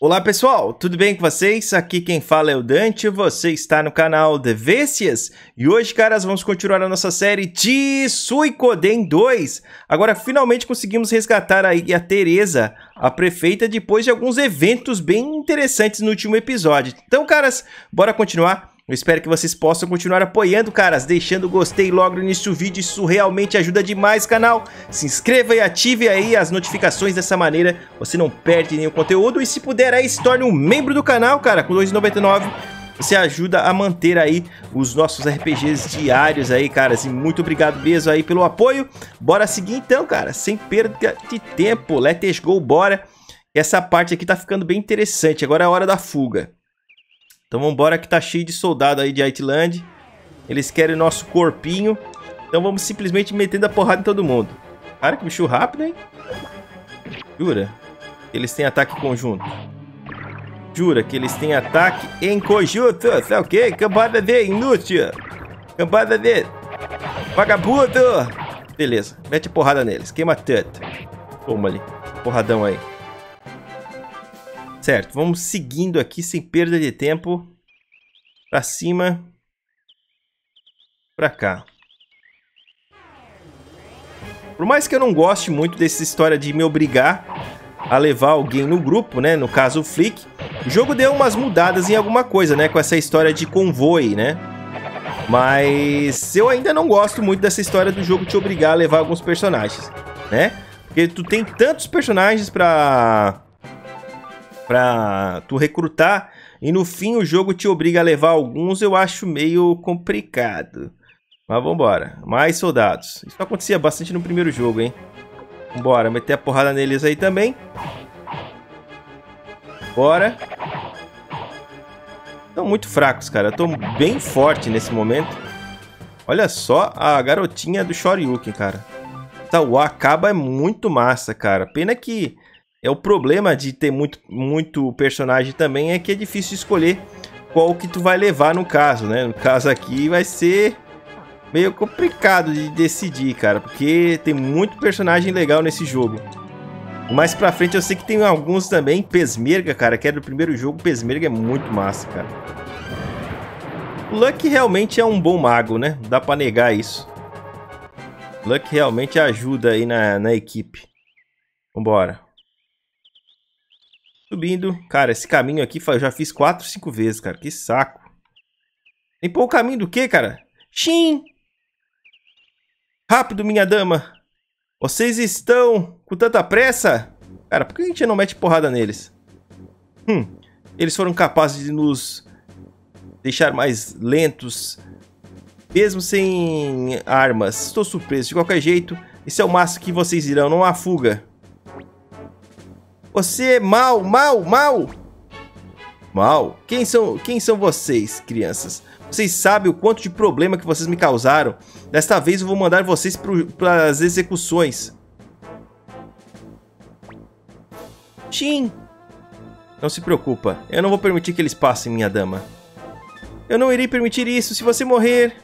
Olá pessoal, tudo bem com vocês? Aqui quem fala é o Dante, você está no canal Devecious e hoje, caras, vamos continuar a nossa série de Suikoden 2. Agora finalmente conseguimos resgatar aí a Teresa, a prefeita, depois de alguns eventos bem interessantes no último episódio. Então, caras, bora continuar. Eu espero que vocês possam continuar apoiando, caras, deixando o gostei logo no início do vídeo, isso realmente ajuda demais o canal. Se inscreva e ative aí as notificações, dessa maneira você não perde nenhum conteúdo. E se puder aí, se torne um membro do canal, cara, com R$ 2,99. Você ajuda a manter aí os nossos RPGs diários aí, caras. E muito obrigado mesmo aí pelo apoio. Bora seguir então, cara, sem perda de tempo. Let's go, bora. Essa parte aqui tá ficando bem interessante, agora é a hora da fuga. Então vambora que tá cheio de soldado aí de Outland. Eles querem nosso corpinho. Então vamos simplesmente metendo a porrada em todo mundo. Cara, que bicho rápido, hein? Jura? Eles têm ataque conjunto. Jura que eles têm ataque em conjunto. Tá ok? Cambada de inútil. Cambada de vagabundo. Beleza, mete a porrada neles. Queima tanto. Toma ali. Porradão aí. Certo, vamos seguindo aqui sem perda de tempo. Pra cima. Pra cá. Por mais que eu não goste muito dessa história de me obrigar a levar alguém no grupo, né? No caso o Flick. O jogo deu umas mudadas em alguma coisa, né? Com essa história de convoio, né? Mas eu ainda não gosto muito dessa história do jogo te obrigar a levar alguns personagens, né? Porque tu tem tantos personagens pra tu recrutar e no fim o jogo te obriga a levar alguns, eu acho meio complicado. Mas vambora. Mais soldados. Isso acontecia bastante no primeiro jogo, hein? Vambora, meter a porrada neles aí também. Bora. Estão muito fracos, cara. Eu tô bem forte nesse momento. Olha só a garotinha do Shoryuken, cara. Tá, o Akaba é muito massa, cara. Pena que o problema de ter muito personagem também é que é difícil escolher qual que tu vai levar no caso, né? No caso aqui vai ser meio complicado de decidir, cara, porque tem muito personagem legal nesse jogo. Mais pra frente eu sei que tem alguns também. Pesmerga, cara, que é do primeiro jogo. Pesmerga é muito massa, cara. O Luck realmente é um bom mago, né? Não dá pra negar isso. O Luck realmente ajuda aí na equipe. Vambora. Subindo. Cara, esse caminho aqui eu já fiz 4, 5 vezes, cara. Que saco. Limpou o caminho do quê, cara? Xim! Rápido, minha dama. Vocês estão com tanta pressa? Cara, por que a gente não mete porrada neles? Eles foram capazes de nos deixar mais lentos, mesmo sem armas. Estou surpreso. De qualquer jeito, esse é o máximo que vocês irão. Não há fuga. Você é mal. Mal? Quem são vocês, crianças? Vocês sabem o quanto de problema que vocês me causaram. Desta vez eu vou mandar vocês para as execuções. Shin! Não se preocupa. Eu não vou permitir que eles passem, minha dama. Eu não irei permitir isso se você morrer.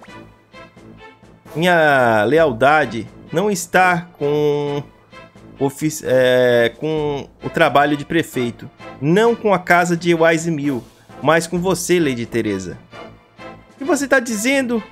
Minha lealdade não está com o trabalho de prefeito. Não com a casa de Wise Mill, mas com você, Lady Teresa. O que você está dizendo?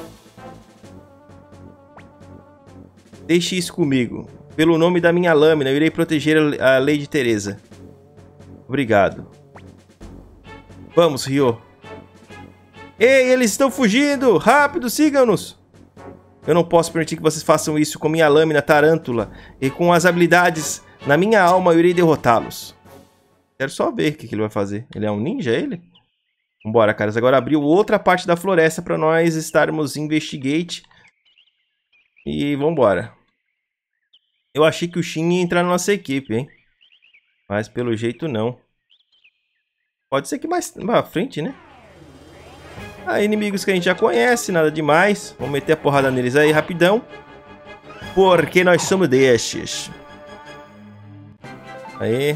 Deixe isso comigo. Pelo nome da minha lâmina, eu irei proteger a Lady Teresa. Obrigado. Vamos, Ryo. Ei, eles estão fugindo! Rápido, sigam-nos! Eu não posso permitir que vocês façam isso com minha lâmina tarântula. E com as habilidades na minha alma, eu irei derrotá-los. Quero só ver o que ele vai fazer. Ele é um ninja, ele? Vambora, caras. Agora abriu outra parte da floresta para nós estarmos investigate. E vambora. Eu achei que o Shin ia entrar na nossa equipe, hein? Mas pelo jeito não. Pode ser que mais à frente, né? Inimigos que a gente já conhece, nada demais. Vamos meter a porrada neles aí rapidão. Porque nós somos destes. Aí.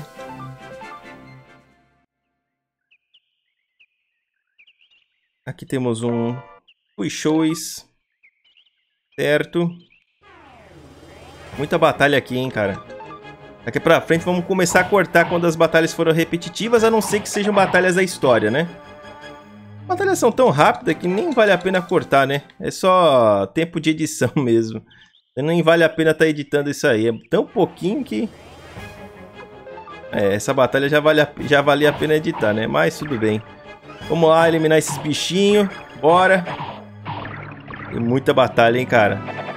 Aqui temos um Puixois. Certo. Muita batalha aqui, hein, cara. Daqui pra frente vamos começar a cortar quando as batalhas forem repetitivas, a não ser que sejam batalhas da história, né? Batalhas são tão rápidas que nem vale a pena cortar, né? É só tempo de edição mesmo. Nem vale a pena estar editando isso aí. É tão pouquinho que... essa batalha já valia a pena editar, né? Mas tudo bem. Vamos lá eliminar esses bichinhos. Bora. Tem muita batalha, hein, cara?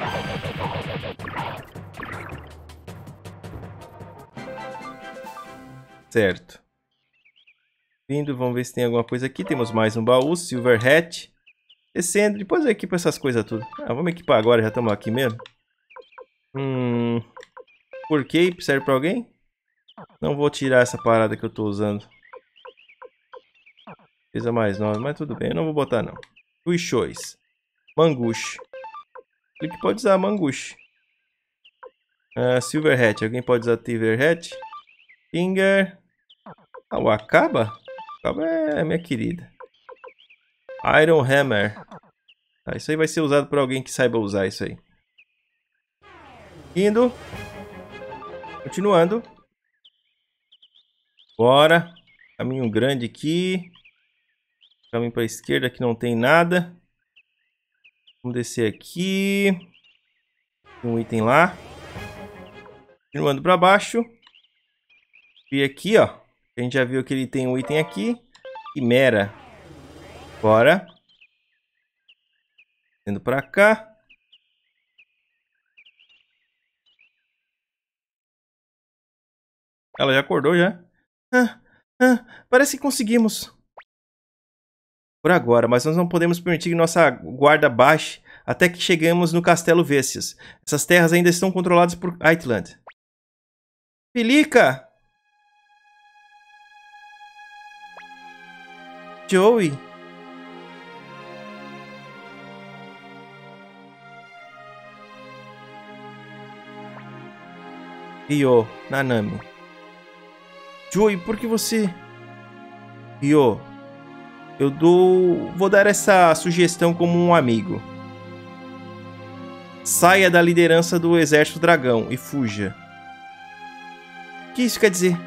Certo. Vindo, vamos ver se tem alguma coisa aqui. Temos mais um baú, Silver Hat. Descendo, depois eu equipo essas coisas tudo. Vamos equipar agora, já estamos aqui mesmo. Por Cape, serve pra alguém? Não vou tirar essa parada que eu tô usando. Coisa mais nova, mas tudo bem, eu não vou botar não. Choice. Mangush. Clique pode usar Mangush. Silver Hat, alguém pode usar Silver Hat? Finger. O Akaba? Akaba é minha querida. Iron Hammer. Tá, isso aí vai ser usado por alguém que saiba usar isso aí. Indo. Continuando. Bora. Caminho grande aqui. Caminho para a esquerda, aqui não tem nada. Vamos descer aqui. Tem um item lá. Continuando para baixo. E aqui, ó. A gente já viu que ele tem um item aqui. Quimera. Bora. Indo para cá. Ela já acordou já. Parece que conseguimos. Por agora, mas nós não podemos permitir que nossa guarda baixe até que chegamos no Castelo Vessias. Essas terras ainda estão controladas por Aitland. Filica! Joey! Ryo, Nanami. Joey, por que você... Ryo, vou dar essa sugestão como um amigo. Saia da liderança do Exército Dragão e fuja. O que isso quer dizer?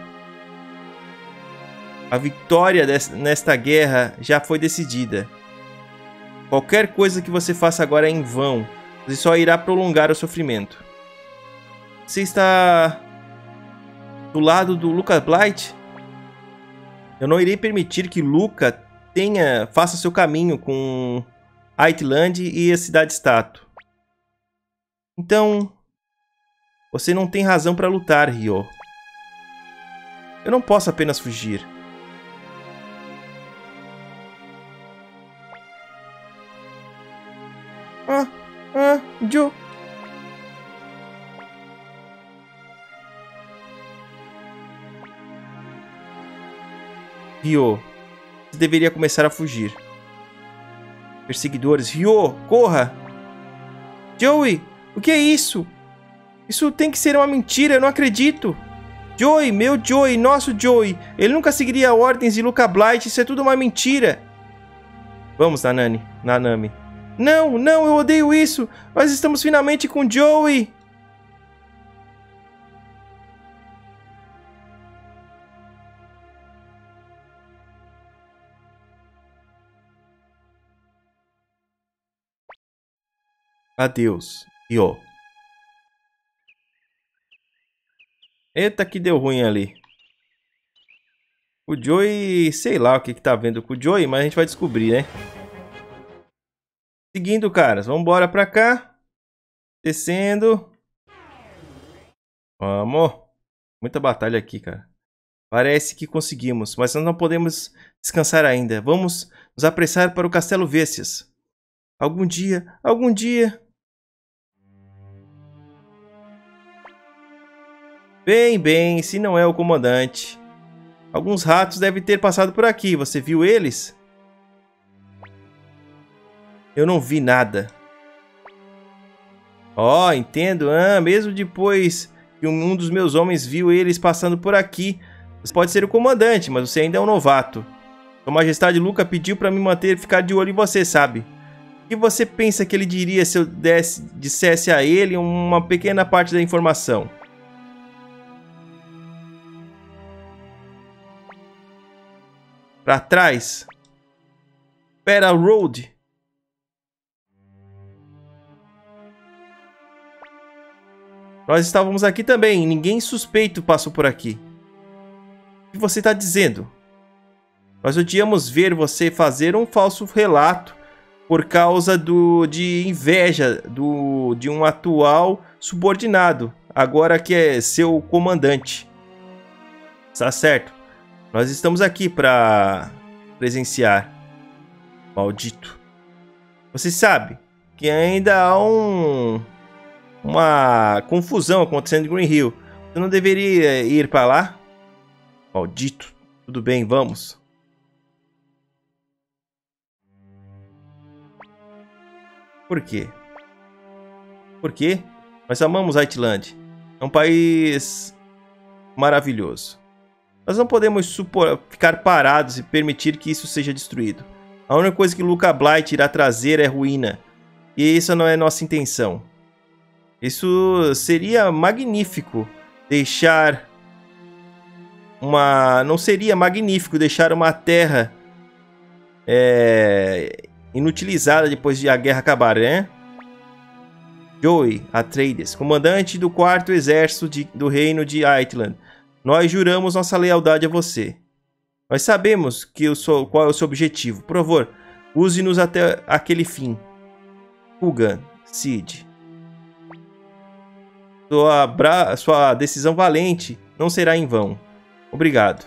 A vitória nesta guerra já foi decidida. Qualquer coisa que você faça agora é em vão. Você só irá prolongar o sofrimento. Você está do lado do Luca Blight? Eu não irei permitir que Luca faça seu caminho com Aitland e a cidade-estátua. Então, você não tem razão para lutar, Ryo. Eu não posso apenas fugir. Joe. Ryo, você deveria começar a fugir. Perseguidores, Ryo, corra! Joey, o que é isso? Isso tem que ser uma mentira, eu não acredito. Joey, meu Joey, nosso Joey. Ele nunca seguiria ordens de Luca Blight, isso é tudo uma mentira. Vamos, Nanami. Não, eu odeio isso. Nós estamos finalmente com Joey. Adeus, Ryo. Eita, que deu ruim ali. O Joey, sei lá o que tá vendo com o Joey, mas a gente vai descobrir, né? Seguindo, caras. Vamos embora pra cá. Descendo. Vamos. Muita batalha aqui, cara. Parece que conseguimos, mas nós não podemos descansar ainda. Vamos nos apressar para o Castelo Vessias. Algum dia, algum dia... Bem, se não é o comandante. Alguns ratos devem ter passado por aqui. Você viu eles? Eu não vi nada. Entendo. Mesmo depois que um dos meus homens viu eles passando por aqui. Você pode ser o comandante, mas você ainda é um novato. Sua Majestade Luca pediu para me ficar de olho em você, sabe? O que você pensa que ele diria se eu dissesse a ele uma pequena parte da informação? Pra trás. Pera Road. Nós estávamos aqui também. Ninguém suspeito passou por aqui. O que você está dizendo? Nós odiamos ver você fazer um falso relato por causa de inveja de um atual subordinado, agora que é seu comandante. Está certo. Nós estamos aqui para presenciar. Maldito. Você sabe que ainda há uma confusão acontecendo em Green Hill. Você não deveria ir para lá? Maldito. Tudo bem, vamos. Por quê? Por quê? Nós amamos Outland. É um país maravilhoso. Nós não podemos ficar parados e permitir que isso seja destruído. A única coisa que Luca Blight irá trazer é ruína. E essa não é nossa intenção. Isso seria magnífico deixar uma... Não seria magnífico deixar uma terra inutilizada depois de a guerra acabar, né? Joey Atreides, comandante do 4º exército do reino de Outland. Nós juramos nossa lealdade a você. Nós sabemos qual é o seu objetivo. Por favor, use-nos até aquele fim. Kugan, Cid. Sua decisão valente não será em vão. Obrigado.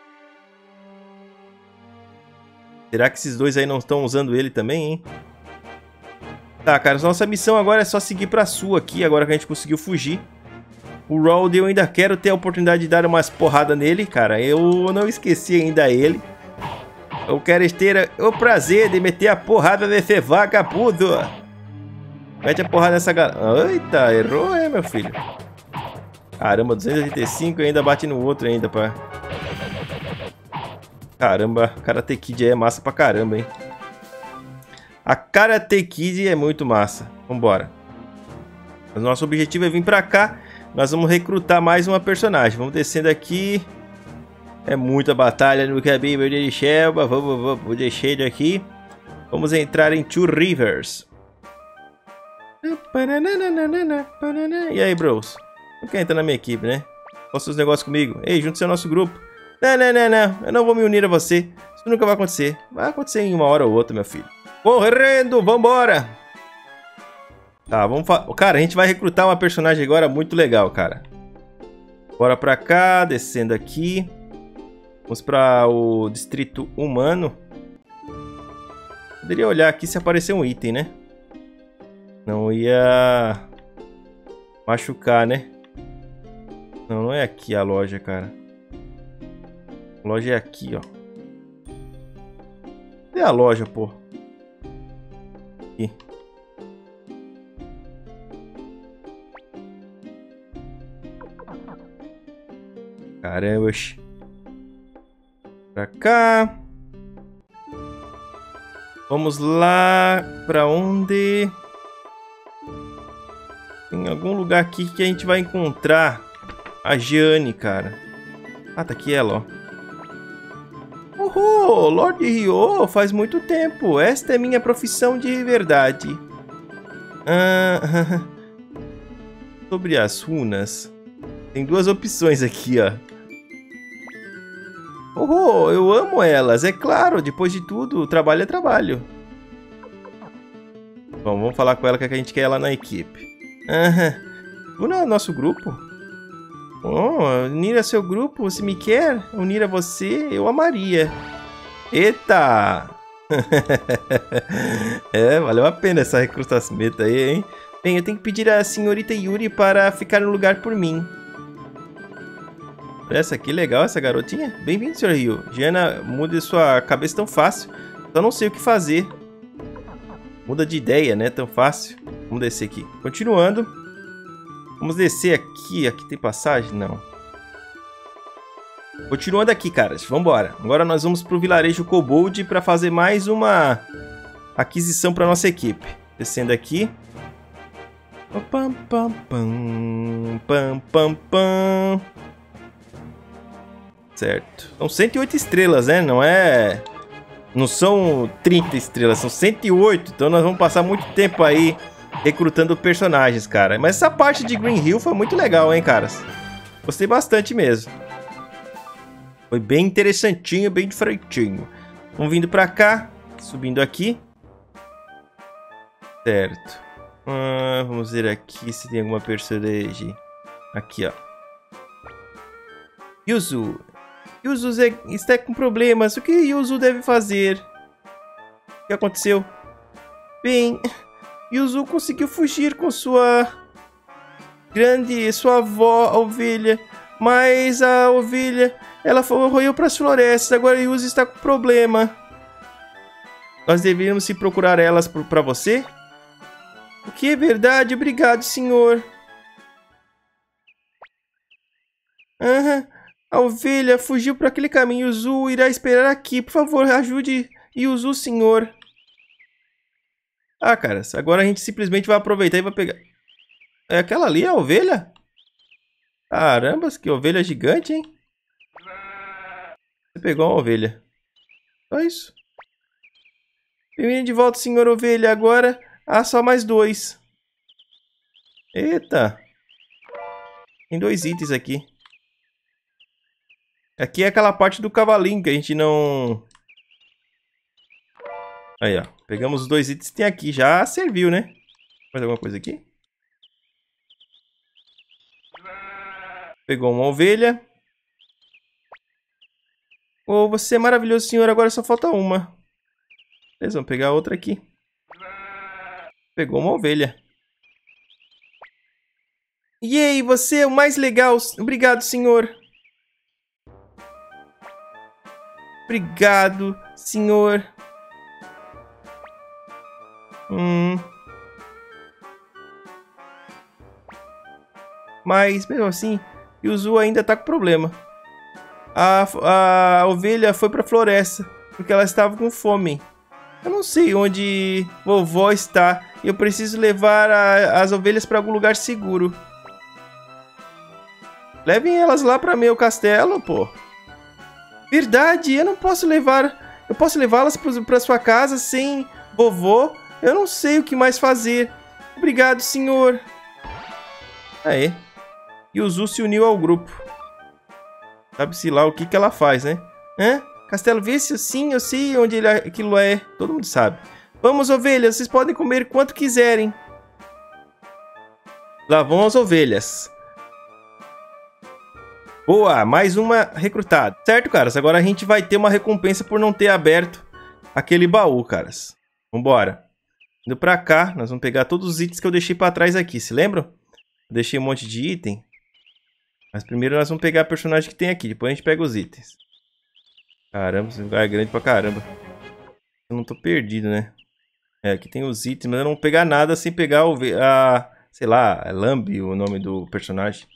Será que esses dois aí não estão usando ele também, hein? Tá, cara, nossa missão agora é só seguir pra sul aqui, agora que a gente conseguiu fugir. O Roald, eu ainda quero ter a oportunidade de dar umas porradas nele, cara. Eu não esqueci ainda ele. Eu quero ter o prazer de meter a porrada nesse vagabundo. Mete a porrada nessa galera. Eita, errou, meu filho? Caramba, 285 e ainda bate no outro ainda, pá. Caramba, Karate Kid é massa pra caramba, hein? A Karate Kid é muito massa. Vambora. O nosso objetivo é vir pra cá. Nós vamos recrutar mais uma personagem. Vamos descendo aqui. É muita batalha no caminho de Shelba. Vamos descer daqui. Vamos entrar em Two Rivers. E aí, bros? Não quer entrar na minha equipe, né? Faça os negócios comigo. Ei, junte-se ao nosso grupo. Não. Eu não vou me unir a você. Isso nunca vai acontecer. Vai acontecer em uma hora ou outra, meu filho. Correndo, vambora. Tá, vamos... Cara, a gente vai recrutar uma personagem agora muito legal, cara. Bora pra cá, descendo aqui. Vamos pra o distrito humano. Poderia olhar aqui se aparecer um item, né? Não ia machucar, né? Não é aqui a loja, cara. A loja é aqui, ó. Cadê a loja, pô? Aqui. Caramba. Pra cá. Vamos lá. Pra onde? Tem algum lugar aqui que a gente vai encontrar a Jeanne, cara. Ah, tá aqui ela, ó. Oh, Lord Ryo, faz muito tempo. Esta é minha profissão de verdade. Sobre as runas. Tem duas opções aqui, ó. Oh, eu amo elas, é claro. Depois de tudo, trabalho é trabalho. Bom, vamos falar com ela que a gente quer ela na equipe. Tu não é o nosso grupo? Oh, unir a seu grupo, se me quer unir a você, eu amaria. Eita! Valeu a pena essa recrutamento aí, hein? Bem, eu tenho que pedir à senhorita Yuri para ficar no lugar por mim. Olha essa aqui, legal essa garotinha. Bem-vindo, Sr. Ryo. Gianna, mude sua cabeça tão fácil. Só não sei o que fazer. Muda de ideia, né? Tão fácil. Vamos descer aqui. Continuando. Vamos descer aqui. Aqui tem passagem? Não. Continuando aqui, caras. Vambora. Agora nós vamos pro vilarejo Kobold para fazer mais uma aquisição para nossa equipe. Descendo aqui. Pam, pam, pam, pam, pam, pam. Certo. São 108 estrelas, né? Não são 30 estrelas, são 108. Então nós vamos passar muito tempo aí recrutando personagens, cara. Mas essa parte de Green Hill foi muito legal, hein, caras? Gostei bastante mesmo. Foi bem interessantinho, bem diferentinho. Vamos vindo pra cá, subindo aqui. Certo. Vamos ver aqui se tem alguma personagem. Aqui, ó. Yuzu. Yuzu está com problemas. O que Yuzu deve fazer? O que aconteceu? Bem, Yuzu conseguiu fugir com sua avó, a ovelha. Mas a ovelha, ela roeu para as florestas. Agora Yuzu está com problema. Nós deveríamos se procurar elas para você? O que é verdade? Obrigado, senhor. A ovelha fugiu por aquele caminho. Yuzu irá esperar aqui. Por favor, ajude Yuzu, senhor. Ah, caras, agora a gente simplesmente vai aproveitar e vai pegar... É aquela ali, a ovelha? Caramba, que ovelha gigante, hein? Você pegou uma ovelha. Só isso. Bem-vindo de volta, senhor ovelha. Agora há só mais 2. Eita. Tem 2 itens aqui. Aqui é aquela parte do cavalinho que a gente não... Aí, ó. Pegamos os 2 itens que tem aqui. Já serviu, né? Mais alguma coisa aqui? Pegou uma ovelha. Oh, você é maravilhoso, senhor. Agora só falta uma. Beleza, vamos pegar outra aqui. Pegou uma ovelha. E aí, você é o mais legal. Obrigado, senhor. Obrigado, senhor. Mas, mesmo assim, Yuzu ainda tá com problema. A ovelha foi pra floresta, porque ela estava com fome. Eu não sei onde vovó está. E eu preciso levar as ovelhas para algum lugar seguro. Levem elas lá para meu castelo, pô. Verdade, eu não posso levar... Eu posso levá-las para sua casa sem vovô? Eu não sei o que mais fazer. Obrigado, senhor. Aê. Yuzu se uniu ao grupo. Sabe-se lá o que ela faz, né? Castelo Vício? Sim, eu sei onde aquilo é. Todo mundo sabe. Vamos, ovelhas. Vocês podem comer quanto quiserem. Lá vão as ovelhas. Boa, mais uma recrutada. Certo, caras? Agora a gente vai ter uma recompensa por não ter aberto aquele baú, caras. Vambora. Indo pra cá, nós vamos pegar todos os itens que eu deixei pra trás aqui. Se lembram? Eu deixei um monte de item. Mas primeiro nós vamos pegar a personagem que tem aqui. Depois a gente pega os itens. Caramba, esse lugar é grande pra caramba. Eu não tô perdido, né? É, aqui tem os itens, mas eu não vou pegar nada sem pegar sei lá, é Lambi o nome do personagem.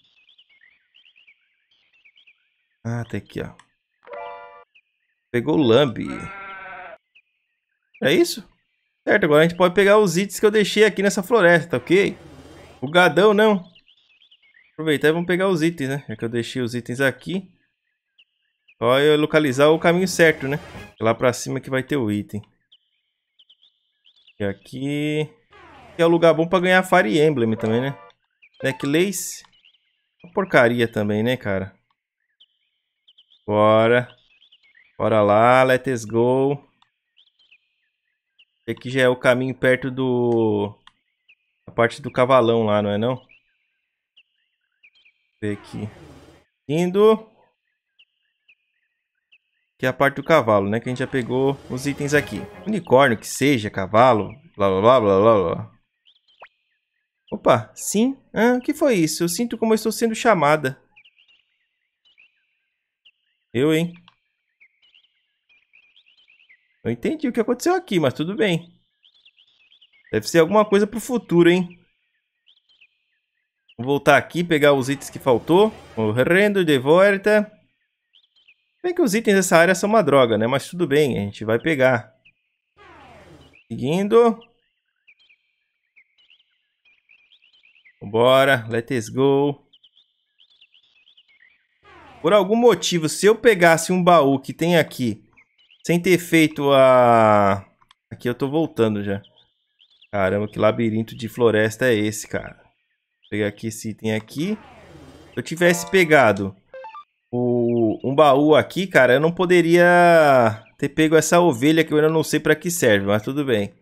Ah, tá aqui, ó. Pegou o Lambi. É isso? Certo, agora a gente pode pegar os itens que eu deixei aqui nessa floresta, tá ok? O gadão não. Aproveitar e vamos pegar os itens, né? Já que eu deixei os itens aqui. Só eu localizar o caminho certo, né? Lá pra cima que vai ter o item. E aqui é o lugar bom pra ganhar Fire Emblem também, né? Necklace. Uma porcaria também, né, cara? Bora. Bora lá, let's go. Aqui já é o caminho perto a parte do cavalão lá, não é não? Vou ver aqui. Indo. Que é a parte do cavalo, né? Que a gente já pegou os itens aqui. Unicórnio, que seja, cavalo, blá blá blá blá blá blá. Opa, sim? O que foi isso? Eu sinto como eu estou sendo chamada. Eu, hein? Eu entendi o que aconteceu aqui, mas tudo bem. Deve ser alguma coisa pro futuro, hein? Vou voltar aqui, pegar os itens que faltou. Morrendo de volta. Bem que os itens dessa área são uma droga, né? Mas tudo bem, a gente vai pegar. Seguindo. Bora, let's go. Por algum motivo, se eu pegasse um baú que tem aqui, sem ter feito a... Aqui eu tô voltando já. Caramba, que labirinto de floresta é esse, cara? Vou pegar aqui esse item aqui. Se eu tivesse pegado um baú aqui, cara, eu não poderia ter pego essa ovelha que eu ainda não sei pra que serve, mas tudo bem.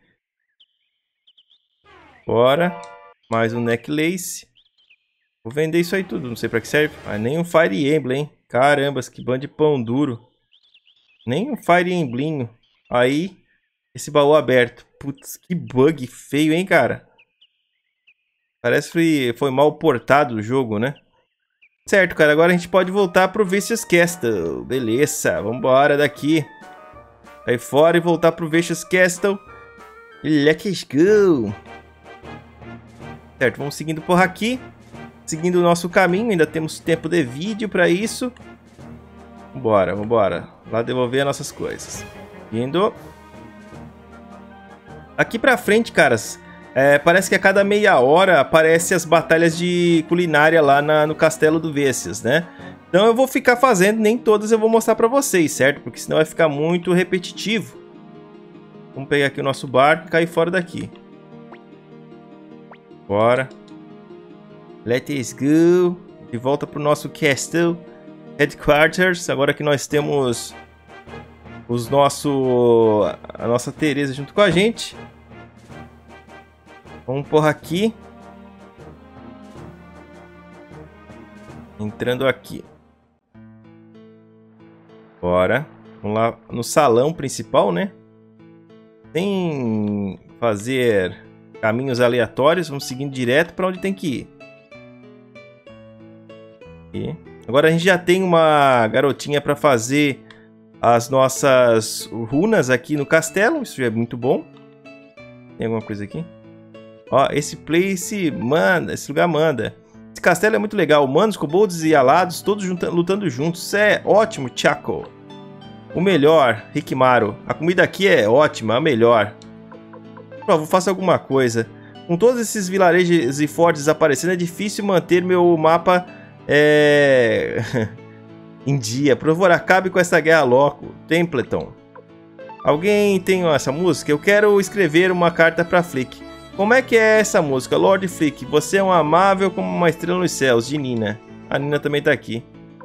Bora. Mais um necklace. Vou vender isso aí tudo, não sei pra que serve. Mas nem um Fire Emblem, hein? Carambas, que bando de pão duro. Nem um Fire Emblem. Aí, esse baú aberto. Putz, que bug feio, hein, cara? Parece que foi mal portado o jogo, né? Certo, cara. Agora a gente pode voltar pro Vicious Castle. Beleza, vambora daqui. Sair fora e voltar pro Vicious Castle. Let's go. Certo, vamos seguindo por aqui. Seguindo o nosso caminho. Ainda temos tempo de vídeo pra isso. Vambora, vambora. Lá devolver as nossas coisas. Indo. Aqui pra frente, caras. Parece que a cada meia hora aparecem as batalhas de culinária lá no castelo do Vicious, né? Então eu vou ficar fazendo, nem todas eu vou mostrar pra vocês, certo? Porque senão vai ficar muito repetitivo. Vamos pegar aqui o nosso barco e cair fora daqui. Bora. Let's go. De volta pro nosso Castle Headquarters. Agora que nós temos a nossa Teresa junto com a gente. Vamos por aqui. Entrando aqui. Bora. Vamos lá no salão principal, né? Sem fazer caminhos aleatórios. Vamos seguindo direto para onde tem que ir. Agora a gente já tem uma garotinha para fazer as nossas runas aqui no castelo. Isso já é muito bom. Tem alguma coisa aqui? Ó, esse place manda, esse lugar manda. Esse castelo é muito legal. Humanos, kobolds e alados, todos lutando juntos. Isso é ótimo, Chaco. O melhor, Rikimaru. A comida aqui é ótima, a melhor. Por favor, faça alguma coisa. Com todos esses vilarejos e fortes desaparecendo, é difícil manter meu mapa em dia. Por favor, acabe com essa guerra logo. Templeton. Alguém tem essa música? Eu quero escrever uma carta pra Flick. Como é que é essa música? Lord Flick, você é um amável como uma estrela nos céus, de Nina. A Nina também tá aqui.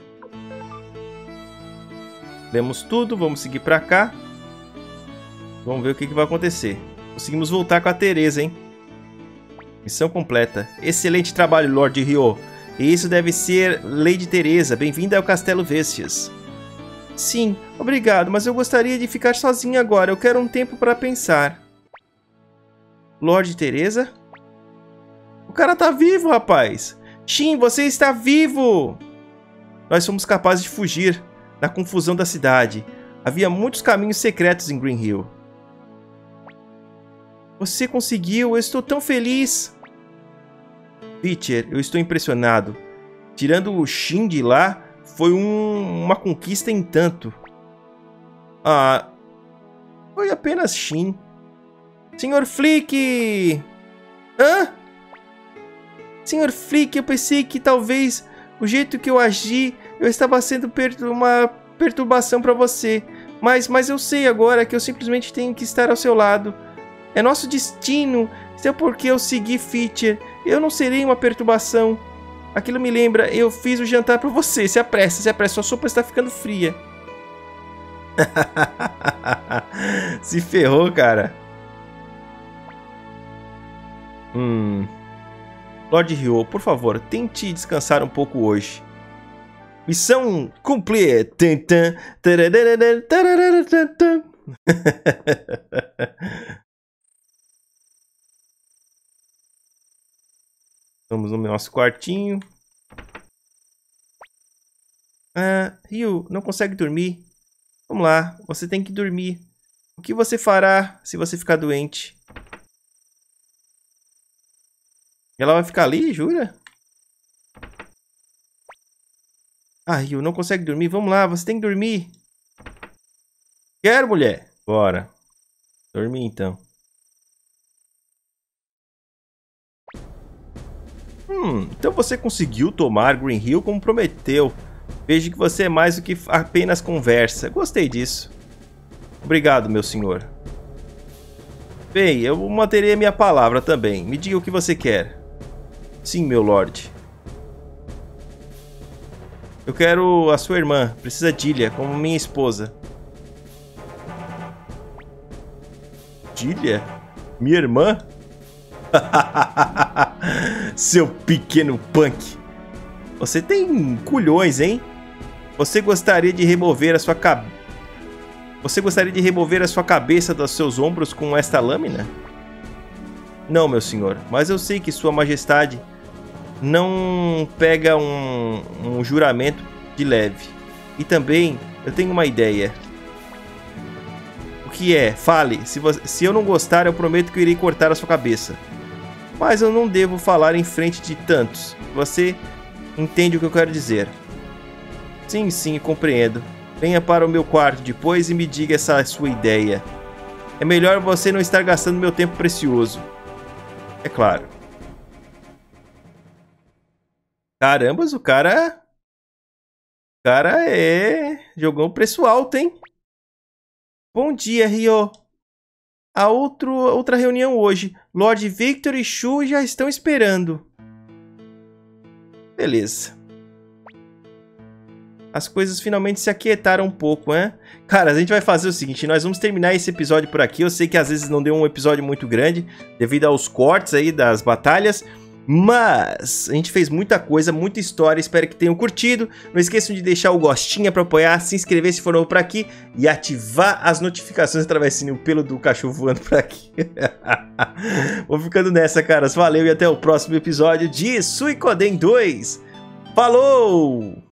Lemos tudo, vamos seguir pra cá. Vamos ver o que vai acontecer. Conseguimos voltar com a Teresa, hein? Missão completa. Excelente trabalho, Lord Ryo. E isso deve ser Lady Teresa. Bem-vinda ao Castelo Vicious. Sim, obrigado, mas eu gostaria de ficar sozinha agora. Eu quero um tempo para pensar. Lord Teresa? O cara tá vivo, rapaz! Shin, você está vivo! Nós fomos capazes de fugir da confusão da cidade. Havia muitos caminhos secretos em Green Hill. Você conseguiu! Eu estou tão feliz! Witcher, eu estou impressionado. Tirando o Shin de lá, foi uma conquista em tanto. Ah, foi apenas Shin. Senhor Flick! Hã? Senhor Flick, eu pensei que talvez o jeito que eu agi, eu estava sendo uma perturbação para você. Mas eu sei agora que eu simplesmente tenho que estar ao seu lado. É nosso destino. Isso é porque eu segui Fitcher. Eu não serei uma perturbação. Aquilo me lembra, eu fiz o jantar para você. Se apressa, sua sopa está ficando fria. Se ferrou, cara. Lord Ryo, por favor, tente descansar um pouco hoje. Missão completa. Estamos no nosso quartinho. Ryo, não consegue dormir? Vamos lá, você tem que dormir. O que você fará se você ficar doente? Ela vai ficar ali, jura? Ryo, não consegue dormir? Vamos lá, você tem que dormir. Quero, mulher. Bora. Dormir, então. Então você conseguiu tomar Green Hill como prometeu. Vejo que você é mais do que apenas conversa. Gostei disso. Obrigado, meu senhor. Bem, eu manterei a minha palavra também. Me diga o que você quer. Sim, meu lord. Eu quero a sua irmã, Princesa Dilia, como minha esposa. Dilia? Minha irmã? Seu pequeno punk. Você tem culhões, hein? Você gostaria de remover a sua cabeça? Você gostaria de remover a sua cabeça dos seus ombros com esta lâmina? Não, meu senhor, mas eu sei que sua majestade não pega um juramento de leve. E também eu tenho uma ideia. O que é? Fale. Se eu não gostar, eu prometo que eu irei cortar a sua cabeça. Mas eu não devo falar em frente de tantos. Você entende o que eu quero dizer? Sim, sim, compreendo. Venha para o meu quarto depois e me diga essa sua ideia. É melhor você não estar gastando meu tempo precioso. É claro. Carambas, o cara jogou um preço alto, hein? Bom dia, Ryo. Há outra reunião hoje. Lord Victor e Shu já estão esperando. Beleza. As coisas finalmente se aquietaram um pouco, né? Cara, a gente vai fazer o seguinte, nós vamos terminar esse episódio por aqui. Eu sei que às vezes não deu um episódio muito grande, devido aos cortes aí das batalhas. Mas a gente fez muita coisa, muita história, espero que tenham curtido. Não esqueçam de deixar o gostinho para apoiar, se inscrever se for novo por aqui e ativar as notificações através do sininho, pelo do cachorro voando por aqui. Vou ficando nessa, caras. Valeu e até o próximo episódio de Suicoden 2. Falou!